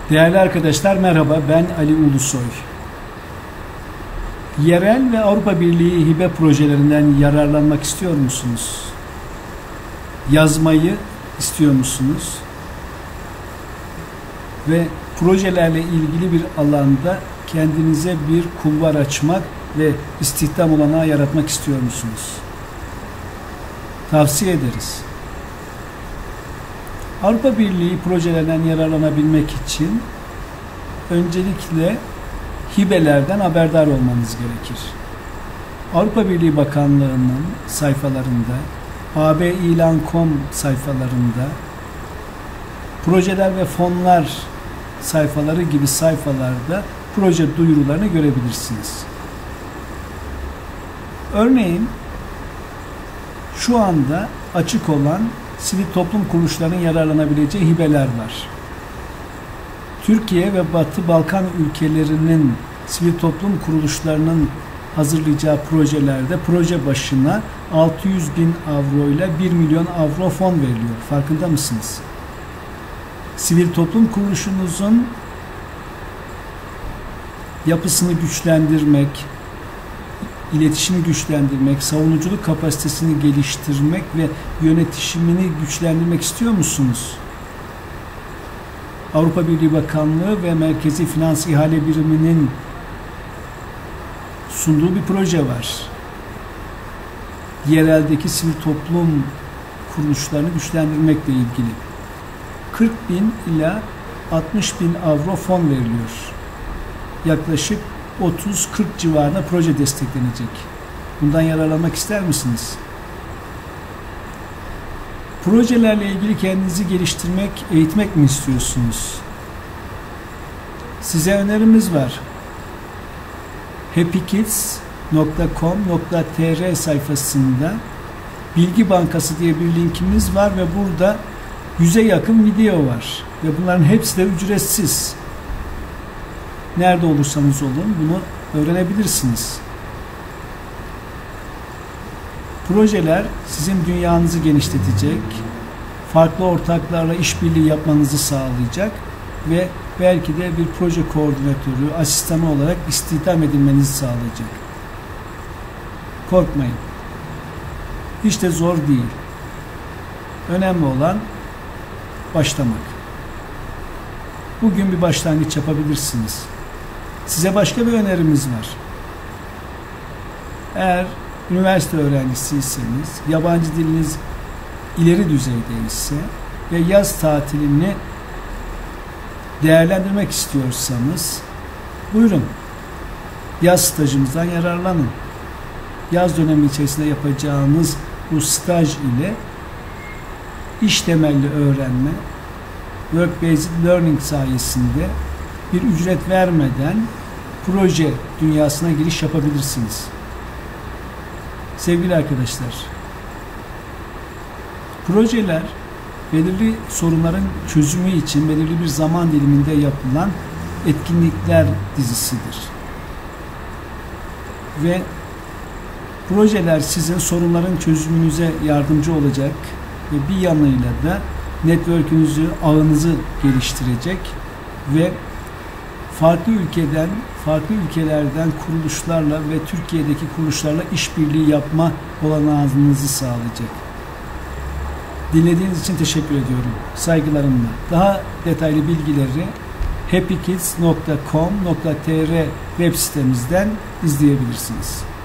Değerli arkadaşlar merhaba, ben Ali Ulusoy. Yerel ve Avrupa Birliği hibe projelerinden yararlanmak istiyor musunuz? Yazmayı istiyor musunuz? Ve projelerle ilgili bir alanda kendinize bir kulvar açmak ve istihdam olanağı yaratmak istiyor musunuz? Tavsiye ederiz. Avrupa Birliği projelerinden yararlanabilmek için öncelikle hibelerden haberdar olmanız gerekir. Avrupa Birliği Bakanlığı'nın sayfalarında, abilan.com sayfalarında, projeler ve fonlar sayfaları gibi sayfalarda proje duyurularını görebilirsiniz. Örneğin şu anda açık olan sivil toplum kuruluşlarının yararlanabileceği hibeler var. Türkiye ve Batı Balkan ülkelerinin sivil toplum kuruluşlarının hazırlayacağı projelerde proje başına 600.000 avro ile 1 milyon avro fon veriliyor. Farkında mısınız? Sivil toplum kuruluşunuzun yapısını güçlendirmek, iletişimi güçlendirmek, savunuculuk kapasitesini geliştirmek ve yönetişimini güçlendirmek istiyor musunuz? Avrupa Birliği Bakanlığı ve Merkezi Finans İhale Biriminin sunduğu bir proje var. Yereldeki sivil toplum kuruluşlarını güçlendirmekle ilgili. 40.000 ila 60.000 avro fon veriliyor. Yaklaşık 30-40 civarında proje desteklenecek. Bundan yararlanmak ister misiniz? Projelerle ilgili kendinizi geliştirmek, eğitmek mi istiyorsunuz? Size önerimiz var. happykids.com.tr sayfasında Bilgi Bankası diye bir linkimiz var ve burada 100'e yakın video var. Ve bunların hepsi de ücretsiz. Nerede olursanız olun bunu öğrenebilirsiniz. Projeler sizin dünyanızı genişletecek, farklı ortaklarla işbirliği yapmanızı sağlayacak ve belki de bir proje koordinatörü, asistanı olarak istihdam edilmenizi sağlayacak. Korkmayın. Hiç de zor değil. Önemli olan başlamak. Bugün bir başlangıç yapabilirsiniz. Size başka bir önerimiz var. Eğer üniversite öğrencisiyseniz, yabancı diliniz ileri düzeyde ise ve yaz tatilini değerlendirmek istiyorsanız buyurun. Yaz stajımızdan yararlanın. Yaz dönemi içerisinde yapacağınız bu staj ile iş temelli öğrenme, work-based learning sayesinde bir ücret vermeden proje dünyasına giriş yapabilirsiniz. Sevgili arkadaşlar, projeler belirli sorunların çözümü için belirli bir zaman diliminde yapılan etkinlikler dizisidir. Ve projeler sizin sorunların çözümünüze yardımcı olacak ve bir yanıyla da network'ünüzü, ağınızı geliştirecek ve farklı ülkelerden kuruluşlarla ve Türkiye'deki kuruluşlarla işbirliği yapma olanağınızı sağlayacak. Dinlediğiniz için teşekkür ediyorum. Saygılarımla. Daha detaylı bilgileri happykids.com.tr web sitemizden izleyebilirsiniz.